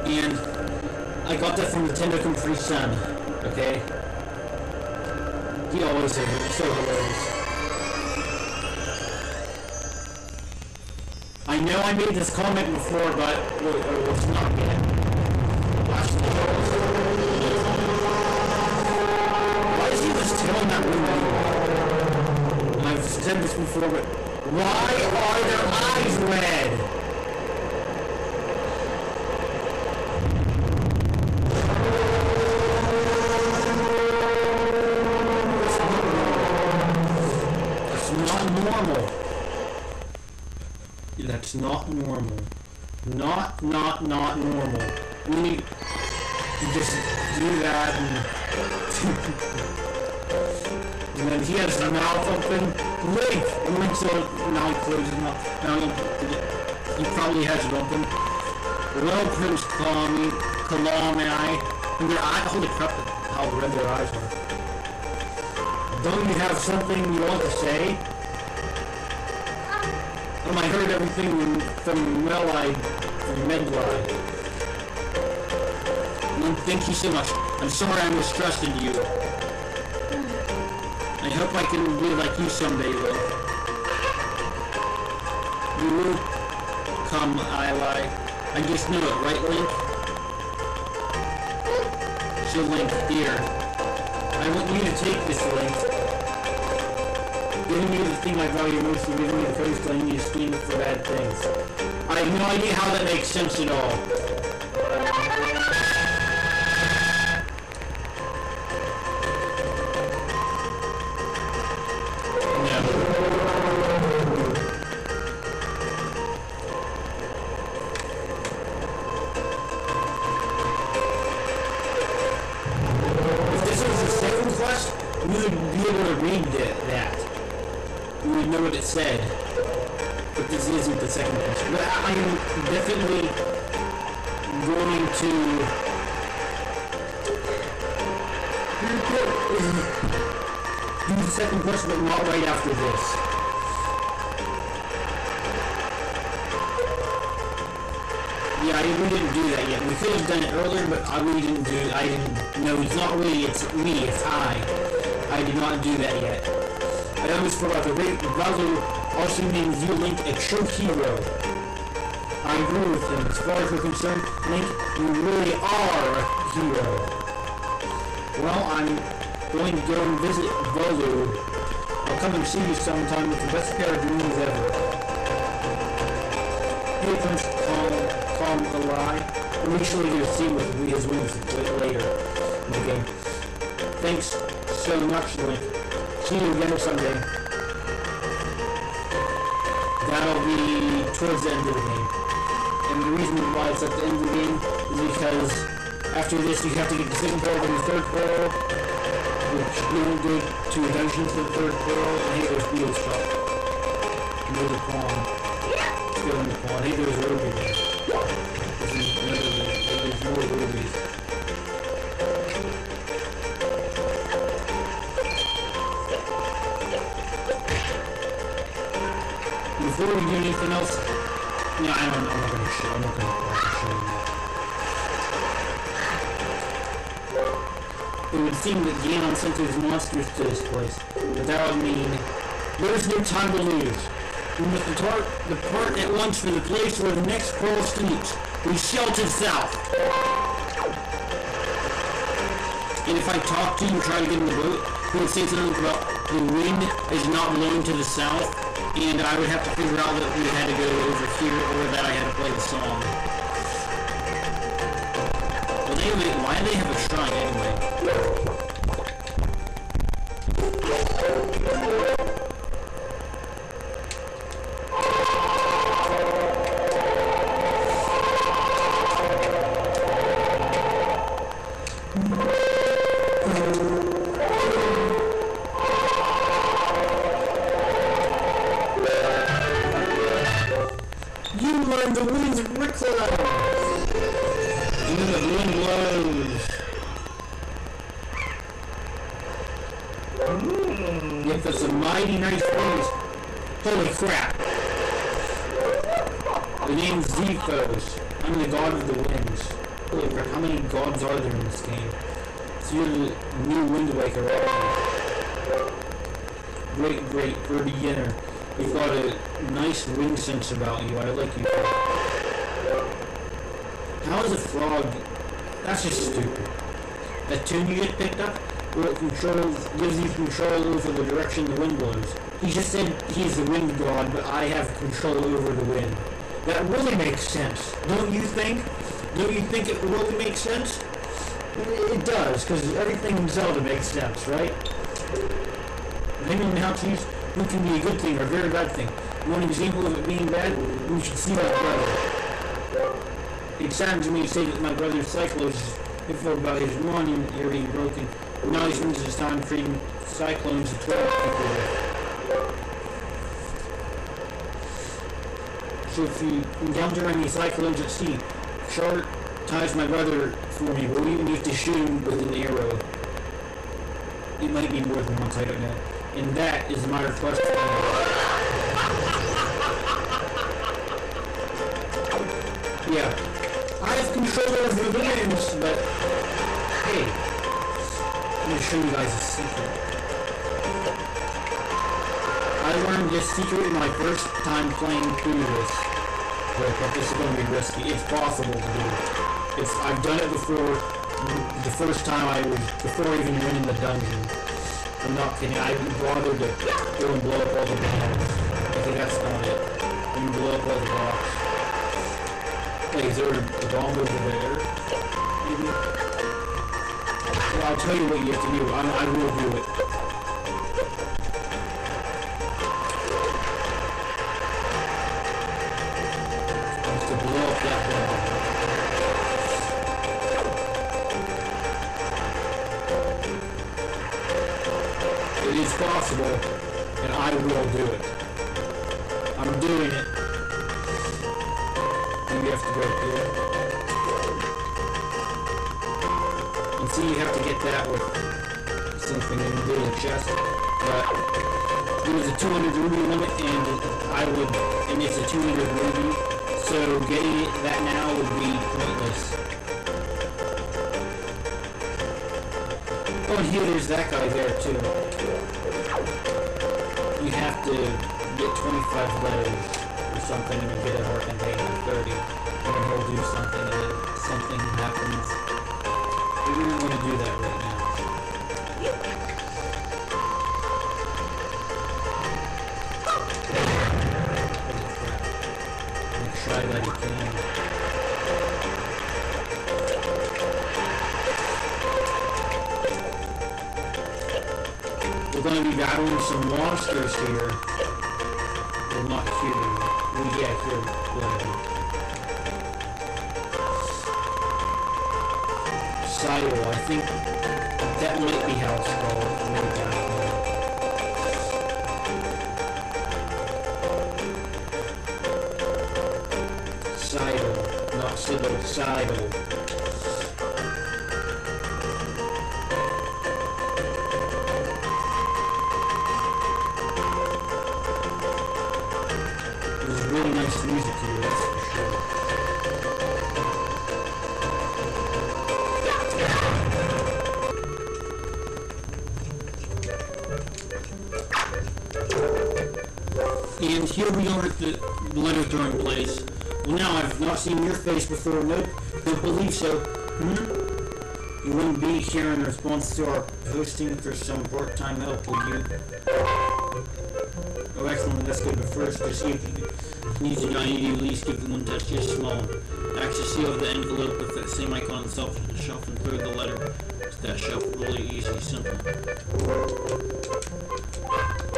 And I got that from Nintendo Capri Sun, okay? He always says it, it's so hilarious. I know I made this comment before, but it's not yet. Why is he just telling that room anyway? And I've said this before, but why are their eyes red? Normal. That's not normal. Not normal. We need to just do that and then he has his mouth open. Link! And Link's now he closes his mouth. Now he probably has it open. Well, Prince Kalami, and their eye, holy crap, how red their eyes are. Don't you have something you want to say? I heard everything from Medline. Thank you so much. I'm sorry I mistrusted you. I hope I can be like you someday, though. You will come, I just knew it, right, Link? So, Link, here. I want you to take this, Link. Giving you the thing I value most and giving me the courage telling you to scheme for bad things. I have no idea how that makes sense at all. No. If this was the second quest, we would be able to read that. We would know what it said, but this isn't the second question. But I am definitely going to do the second question, but not right after this. Yeah, we didn't do that yet. We could have done it earlier, but I didn't. No, it's not really, it's me, it's I. I did not do that yet. I always forgot the great Bowser also names you Link a true hero. I agree with him. As far as we're concerned, Link, you really are a hero. Well, I'm going to go and visit Bolu. I'll come and see you sometime with the best pair of dreams ever. Hey, Prince Calm the Lie. I'm actually going to see what his wings later in the game. Thanks so much, Link. See you again someday. That'll be towards the end of the game. And the reason why it's at the end of the game is because after this you have to get the second portal and the third portal, which you won't go to a dungeon to the third portal, and hey, there's Beal's shop. And there's a pawn. Still in the pawn. Hey, there's a ruby there. There's more rubies. Before we do anything else, no, I'm not going to show you that. It would seem that Ganon sent his monsters to this place, but that would mean there's no time to lose. We must depart at once for the place where the next pearl sleeps. We shelter south. And if I talk to you and try to get in the boat, he would say something about the wind is not blowing to the south. And I would have to figure out that we had to go over here or that I had to play the song. Well, anyway, why do they have a shrine anyway? The wind's recline. And then the wind blows. Yep, that's a mighty nice breeze. Holy crap. The name's Zephos. I'm the god of the winds. Holy crap, how many gods are there in this game? So you're the new Wind Waker, right? Great, for a beginner. You've got a nice wind sense about you. I like you. How is a frog? That's just stupid. That tune you get picked up, where it gives you control over the direction the wind blows. He just said he's the wind god, but I have control over the wind. That really makes sense, don't you think? Don't you think it really makes sense? It does, because everything in Zelda makes sense, right? Depending on how to use, it can be a good thing or a very bad thing. You want an example of it being bad? We should see my brother. It sounds to me to say that my brother's cyclones before about his one ear being broken. Now he spends his time treating cyclones to 12 people with. So if you encounter any cyclones at sea, Charlotte ties my brother for me. We'll even need to shoot him with an arrow. It might be more than once, I don't know. And that is my request for you. Yeah. I have control over the winds, but hey, I'm going to show you guys a secret. I learned this secret my first time playing through this. But this is going to be risky. It's possible to do. I've done it before. The first time before even winning the dungeon. I'm not kidding. I bothered to go and blow up all the bombs. I think that's not it. And blow up all the blocks. Wait, is there a bomb over there? Maybe? Well, I'll tell you what you have to do. I will do it. Just to blow up that bomb. It is possible, and I will do it. I'm doing it. You have to go through. And see, you have to get that with something in the little chest. But there was a 200 ruby limit, and it's a 200 ruby, so getting that now would be pointless. Oh, and here, there's that guy there too. You have to get 25 letters or something, and you get a heart container of 30, and then he'll do something, and then something happens. We don't want to do that right now. Try that again. We're going to be battling some monsters here. Well, not here. Well, yeah, here. Whatever. Sidle, I think that might be how it's called. Sidle, not Sidle, Sidle. There's really nice music here, that's for sure. And here we are at the letter throwing place. Well, now I've not seen your face before. Nope, don't believe so. You wouldn't be here in response to our posting for some part-time help, would you? Oh, excellent, that's good. But first, just see if you need to, I need you at least give it one touch, just small. Actually, seal the envelope with that same icon on the shelf and throw the letter to that shelf. Really easy, simple.